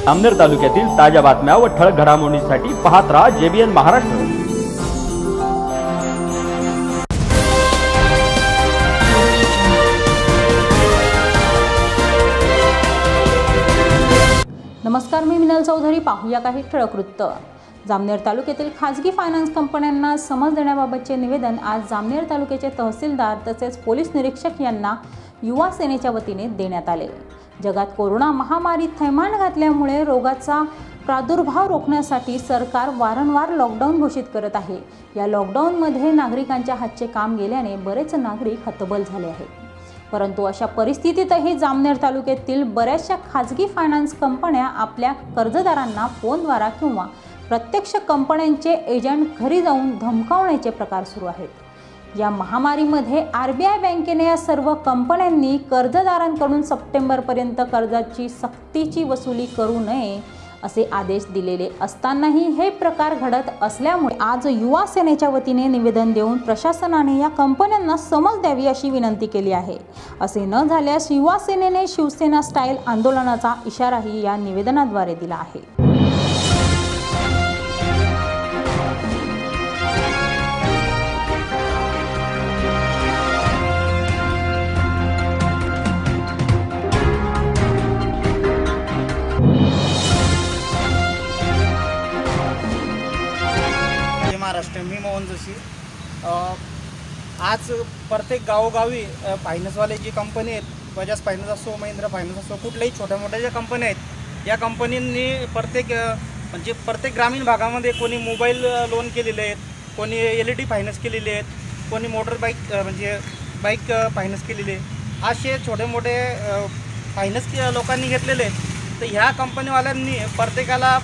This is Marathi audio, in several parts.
जामनेर तालुक्यातील ताज्या बातम्या व ठळक घडामोडींसाठी पाहत रहा JBN महाराष्ट्र। नमस्कार, मी मिनल चौधरी। पाहूया काही ठळक वृत्त। जामनेर तालुक्यातील खाजगी फायनान्स कंपन्यांना समज देण्याबाबतचे निवेदन आज जामनेर तालुक्याचे तहसीलदार तसेच पोलीस निरीक्षक यांना युवा सेनेच्या वतीने देण्यात आले। जगात कोरोना महामारी थैमान घातल्यामुळे रोगाचा प्रादुर्भाव रोखण्यासाठी सरकार वारंवार लॉकडाऊन घोषित करत आहे। या लॉकडाऊनमध्ये नागरिकांच्या हातचे काम गेल्याने बरेच नागरिक हतबल झाले आहेत। परंतु अशा परिस्थितीतही जामनेर तालुक्यातील बऱ्याचशा खाजगी फायनान्स कंपन्या आपल्या कर्जदारांना फोनद्वारा किंवा प्रत्यक्ष कंपन्यांचे एजंट घरी जाऊन धमकावण्याचे प्रकार सुरू आहेत। या महामारीमध्ये RBI बँकेने या सर्व कंपन्यांनी कर्जदारांकडून सप्टेंबरपर्यंत कर्जाची सक्तीची वसुली करू नये असे आदेश दिलेले असतानाही हे प्रकार घडत असल्यामुळे आज युवा सेनेच्या वतीने निवेदन देऊन प्रशासनाने या कंपन्यांना समज द्यावी अशी विनंती केली आहे। असे न झाल्यास युवा सेनेने शिवसेना स्टाईल आंदोलनाचा इशाराही या निवेदनाद्वारे दिला आहे। महाराष्ट्र मी मोहन जोशी। आज प्रत्येक गावोगावी फायनान्सवाले जी कंपनी आहेत, बजाज फायनान्स असो, महिंद्रा फायनान्स असो, कुठल्याही छोट्या मोठ्या ज्या कंपन्या आहेत, या कंपनींनी प्रत्येक ग्रामीण भागामध्ये कोणी मोबाईल लोन केलेले आहेत, कोणी LED फायनान्स केलेले आहेत, कोणी मोटर बाईक फायनान्स केलेले, असे छोटे मोठे फायनान्स लोकांनी घेतलेले आहेत। तर ह्या कंपनीवाल्यांनी प्रत्येकाला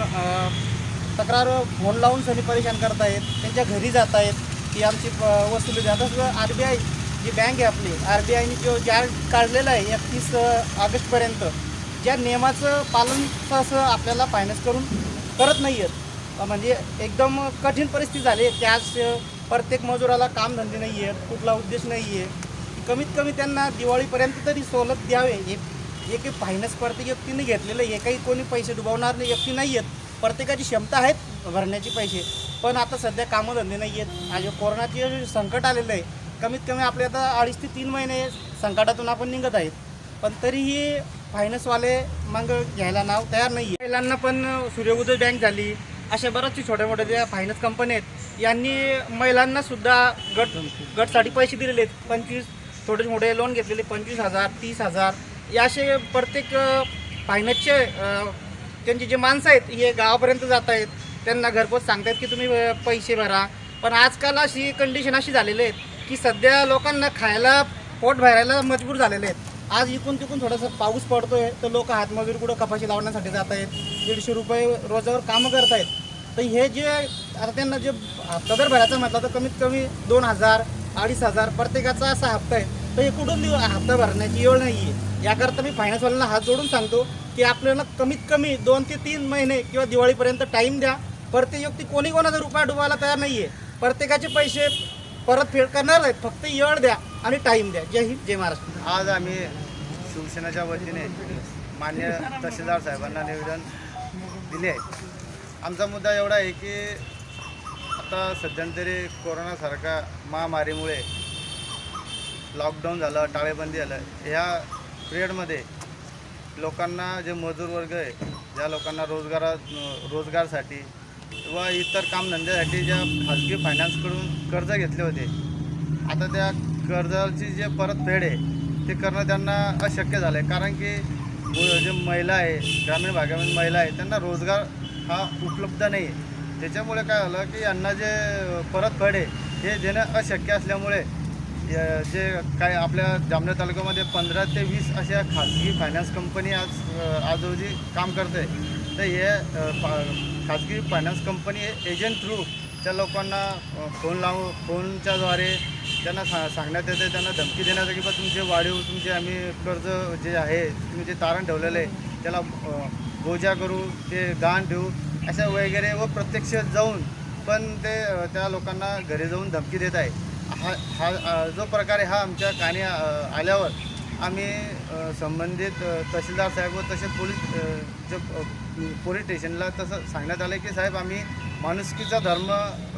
तक्रार फोन लावून सनी परेशान करत आहेत, त्यांच्या घरी जात आहेत की आमची वसुली द्या। तसं RBI जी बँक आहे आपली, RBIने जो काढलेला आहे 31 ऑगस्टपर्यंत, ज्या नियमाचं पालन असं आपल्याला फायनान्स करत नाही आहेत। म्हणजे एकदम कठीण परिस्थिती झाली आहे की आज प्रत्येक मजुराला कामधंदे नाही आहेत, कुठला उद्देश नाही आहे। कमीत कमी त्यांना दिवाळीपर्यंत तरी सवलत द्यावे। हे काही फायनान्स प्रत्येक व्यक्तीने घेतलेलं हे काही कोणी पैसे डुबवणार नाही व्यक्ती नाही आहेत। प्रत्येकाची क्षमता आहेत भरण्याचे पैसे, पण आता सध्या कामधंदे नाही आहेत। आज कोरोनाचे संकट आलेलं आहे, कमीत कमी आपले आता 2.5 ते 3 महिने संकटातून आपण निघत आहेत, पण तरीही फायनान्सवाले मग घ्यायला तयार नाही आहे। महिलांना पण सूर्योदय बँक झाली, अशा बऱ्याचशा छोट्या मोठ्या ज्या फायनान्स कंपन्या आहेत, यांनी महिलांनासुद्धा गटसाठी पैसे दिलेले आहेत। 25 छोटे मोठे लोन घेतलेले 25,000 30,000 या असे प्रत्येक फायनान्सचे त्यांची जे माणसं आहेत हे गावापर्यंत जात आहेत, त्यांना घरपोच सांगतात की तुम्ही पैसे भरा। पण आजकाल अशी कंडिशन अशी झालेली आहे की सध्या लोकांना खायला पोट भरायला मजबूर झालेले आहेत। आज इकून तिकून थोडासा पाऊस पडतोय तर लोक हातमजूर कुठं कपाशी लावण्यासाठी जात आहेत, 150 रुपये रोजावर कामं करत आहेत। तर हे जे आता त्यांना जे हप्ता जर भरायचा म्हटलं तर कमीत कमी 2,000 2,500 प्रत्येकाचा असा हप्ता आहे। तर हे कुठून हप्ता भरण्याची वेळ नाही आहे। याकरता मी फायनान्सवाल्यांना हात जोडून सांगतो की आपल्याला कमीत कमी 2 ते 3 महिने किंवा दिवाळीपर्यंत टाईम द्या। प्रत्येक व्यक्ती कोणाचा रुपया डुबायला तयार नाही आहे, प्रत्येकाचे पैसे परतफेड करणार आहेत, फक्त वेळ द्या आणि टाईम द्या। जय हिंद, जय महाराष्ट्र। आज आम्ही शिवसेनेच्या वतीने मान्य तहसीलदार साहेबांना निवेदन दिले आहे। आमचा मुद्दा एवढा आहे की आता सध्यांतरी कोरोनासारख्या महामारीमुळे लॉकडाऊन झालं, टाळेबंदी झालं, ह्या पिरियडमध्ये लोकांना जे मजूर वर्ग आहे, ज्या लोकांना रोजगारासाठी किंवा इतर कामधंद्यासाठी ज्या खाजगी फायनान्सकडून कर्ज घेतले होते, आता त्या कर्जाची जे परतफेड आहे ते करणं त्यांना अशक्य झालं आहे। कारण की जे महिला आहे, ग्रामीण भागामध्ये महिला आहे, त्यांना रोजगार हा उपलब्ध नाही आहे। त्याच्यामुळे काय झालं की यांना जे परतफेड आहे हे देणं अशक्य असल्यामुळे जे काय आपल्या जामनेर तालुक्यामध्ये 15 ते 20 अशा खाजगी फायनान्स कंपनी आज रोजी काम करते। तर हे खाजगी फायनान्स कंपनी एजंट थ्रू त्या लोकांना फोनच्याद्वारे त्यांना सांगण्यात येते, त्यांना धमकी देण्यात येते की बा तुमचे वाढीव तुमचे आम्ही कर्ज जे आहे तुम्ही जे तारण ठेवलेलं आहे त्याला बोजा करू, ते गहाण ठेवू अशा वगैरे व प्रत्यक्ष जाऊन पण ते त्या लोकांना घरी जाऊन धमकी देत आहे। हा जो प्रकार आहे हा आमच्या कानी आल्यावर आम्ही संबंधित तहसीलदार साहेब व तसेच पोलीस स्टेशनला तसं सांगण्यात आलं की साहेब आम्ही माणुसकीचा धर्म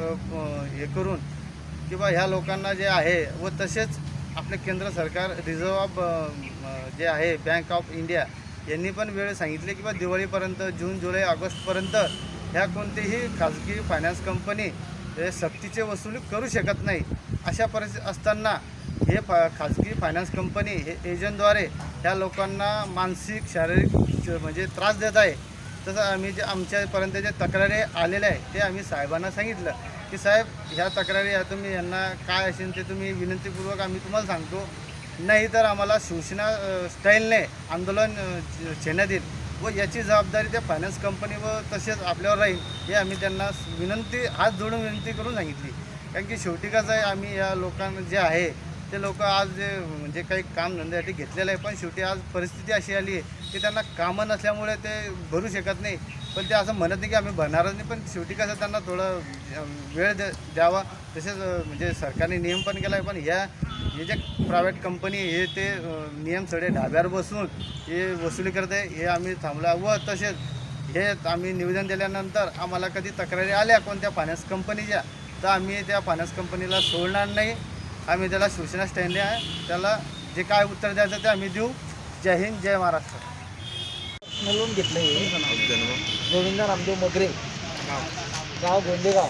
हे करून किंवा ह्या लोकांना जे आहे व तसेच आपले केंद्र सरकार रिझर्व्ह ऑफ जे आहे बँक ऑफ इंडिया यांनी पण वेळ सांगितले की बा दिवाळीपर्यंत जून जुलै ऑगस्टपर्यंत ह्या कोणतीही खाजगी फायनान्स कंपनी हे सक्तीचे वसुली करू शकत नाही. अशा परिस्थिती असताना हे खाजगी फायनान्स कंपनी हे एजंटद्वारे ह्या लोकांना मानसिक शारीरिक म्हणजे त्रास देत आहे. तसं आम्ही जे आमच्यापर्यंत जे तक्रारी आलेल्या आहे ते आम्ही साहेबांना सांगितलं की साहेब ह्या तक्रारी या तुम्ही यांना काय असेल ते तुम्ही विनंतीपूर्वक आम्ही तुम्हाला सांगतो, नाही तर आम्हाला शिवसेना स्टाईलने आंदोलन छेडण्यात येईल व याची जबाबदारी त्या फायनान्स कंपनी व तसेच आपल्यावर राहील हे आम्ही त्यांना हात जोडून विनंती करून सांगितली. कारण की शेवटी कसं आहे आम्ही या लोकांना जे आहे ते लोक आज जे म्हणजे काही कामधंद्यासाठी घेतलेलं आहे पण शेवटी आज परिस्थिती अशी आली आहे की त्यांना कामं नसल्यामुळे ते भरू शकत नाही. पण ते असं म्हणत नाही की आम्ही भरणारच नाही, पण शेवटी कसं त्यांना थोडं वेळ द्यावा. तसेच म्हणजे सरकारने नियम पण केला आहे पण हे जे प्रायव्हेट कंपनी हे ते नियम सगळे ढाब्यावर बसून हे वसुली करते हे आम्ही थांबला व तसेच हे आम्ही निवेदन दिल्यानंतर आम्हाला कधी तक्रारी आल्या कोणत्या फायनान्स कंपनीच्या तर आम्ही त्या फायनान्स कंपनीला सोडणार नाही. आम्ही त्याला शिवसेना स्टँड आहे त्याला जे काय उत्तर द्यायचं ते आम्ही देऊ. जय हिंद, जय महाराष्ट्र. म्हणून घेतलं गोविंद रामदेव मगरे, गाव गोंदेगाव.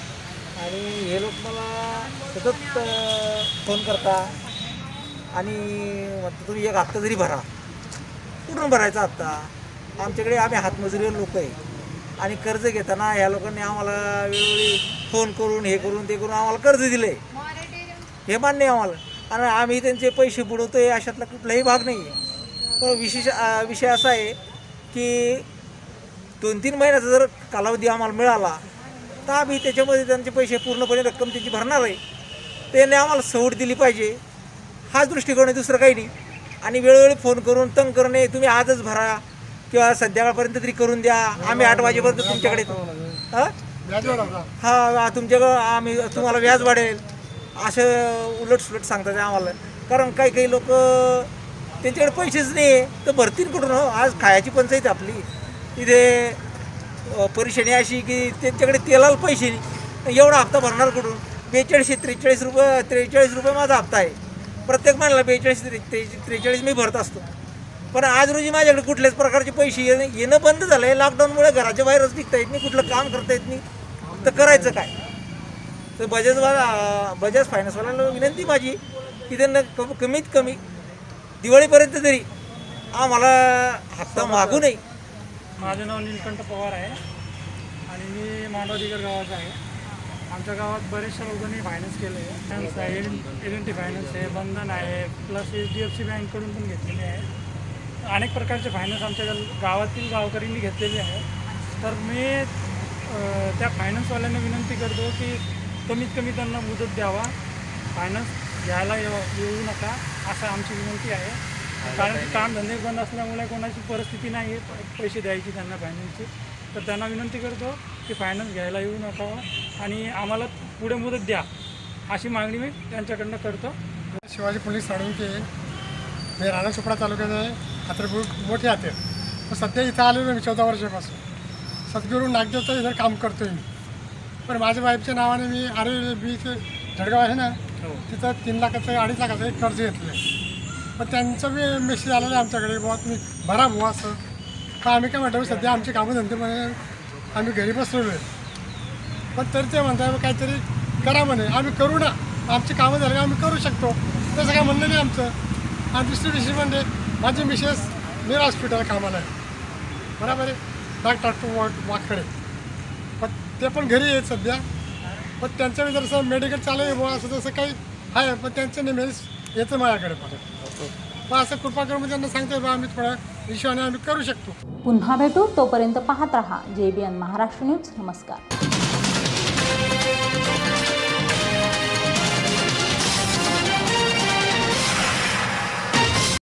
आणि हे लोक मला सतत फोन करता आणि म्हणतो तुम्ही एक हप्ता जरी भरा. कुठून भरायचा हप्ता? आमच्याकडे आम्ही हातमजुरीवर लोक आहे आणि कर्ज घेताना ह्या लोकांनी आम्हाला वेळोवेळी फोन करून हे करून ते करून आम्हाला कर्ज दिलं आहे हे मान्य आहे आम्हाला आणि आम्ही त्यांचे पैसे बुडवतो आहे अशातला कुठलाही भाग नाही आहे. पण विषय असा आहे की 2-3 महिन्याचा जर कालावधी आम्हाला मिळाला तर आम्ही त्याच्यामध्ये त्यांचे पैसे पूर्णपणे रक्कम त्यांची भरणार आहे. त्याने आम्हाला सवड दिली पाहिजे हाच दृष्टिकोन आहे, दुसरं काही नाही. आणि वेळोवेळी फोन करून तंग करणे तुम्ही आजच भरा किंवा संध्याकाळपर्यंत तरी करून द्या आम्ही 8 वाजेपर्यंत तुमच्याकडे हां तुमच्याकडं आम्ही तुम्हाला व्याज वाढेल असं उलटसुलट सांगतात आम्हाला. कारण काही लोक त्यांच्याकडे पैसेच नाही तर भरतील कुठून? आज खायची पंचायत आपली इथे परेशानी अशी की त्यांच्याकडे तेलाला पैसे नाही. एवढा हप्ता भरणार कुठून? 43 रुपये माझा हप्ता आहे. प्रत्येक महिन्याला 43 मी भरत असतो. पण आज रोजी माझ्याकडे कुठल्याच प्रकारचे पैसे येणं बंद झालं आहे. लॉकडाऊनमुळे घराच्या बाहेरच निघता येत नाही, कुठलं काम करता येत नाही. तर करायचं काय? तर बजाज फायनान्सवाल्यांना विनंती माझी की त्यांना कमीत कमी दिवाळीपर्यंत तरी आम्हाला हप्ता मागू नये. माझं नाव नीलकंठ पवार आहे आणि मी मांडवदिगर गावाचा आहे. आमच्या गावात बरेचशा लोकांनी फायनान्स केलं आहे. फायनान्स आहे, एल&टी फायनान्स आहे, बंधन आहे, प्लस HDFC बँककडून पण घेतलेले आहे. अनेक प्रकारचे फायनान्स आमच्या गावातील गावकऱ्यांनी घेतलेले आहे. तर मी त्या फायनान्सवाल्यांना विनंती करतो की कमीत कमी त्यांना मुदत द्यावा, फायनान्स घ्यायला येऊ नका असं आमची विनंती आहे. कारण की कामधंदे बंद असल्यामुळे कोणाची परिस्थिती नाही आहे पैसे द्यायची त्यांना फायनान्सची. तर त्यांना विनंती करतो की फायनान्स घ्यायला येऊ नका आणि आम्हाला पुढे मुदत द्या अशी मागणी मी त्यांच्याकडनं करतो. शिवाजी पोलीस साळुंके, मी राणा चोपडा तालुक्यात आहे, हातरपूर मोठे हाते. सध्या इथं आलेलो मी 14 वर्षापासून. सद्गुरू नागदेवचं इथं काम करतो आहे मी. पण माझ्या वाईफच्या नावाने मी RLB जळगाव आहे ना तिथं 3 लाखाचं 2.5 लाखाचं एक कर्ज घेतलं आहे. पण त्यांचं बी मेसेज आलेलं आहे आमच्याकडे बुवा तुम्ही भरा बुवा असं. तर आम्ही काय म्हणतो सध्या आमचे कामं धंदे म्हणे आम्ही घरी बसलेलो आहे. पण तरी ते म्हणतात काहीतरी करा म्हणे. आम्ही करू ना, आमची कामं झाली आम्ही करू शकतो, तसं काय म्हणणं नाही आमचं. आणि दुसरी विषय म्हणजे माझी मिसेस मीरा हॉस्पिटल कामाला आहे बरोबर आहे, डॉक्टर वाकडे. पण ते पण घरी आहेत सध्या. पण त्यांचं जर मेडिकल चालू आहे बुवा असं तसं काही आहे. पण त्यांचं नेहमीच येतं माझ्याकडे पण असं कृपा करून मी त्यांना सांगतो बा आम्ही थोड्या हिशोबाने आम्ही करू शकतो. पुन्हा भेटू, तोपर्यंत पाहत रहा JBN महाराष्ट्र न्यूज. नमस्कार.